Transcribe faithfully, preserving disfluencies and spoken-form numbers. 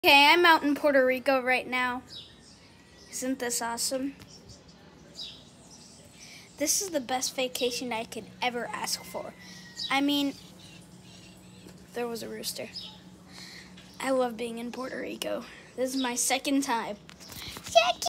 Okay, I'm out in Puerto Rico right now. Isn't this awesome? This is the best vacation I could ever ask for. I mean, there was a rooster. I love being in Puerto Rico. This is my second time.